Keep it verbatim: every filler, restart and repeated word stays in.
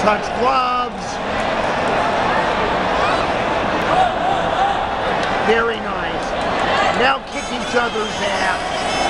touch gloves. Very nice. Now kick each other's ass.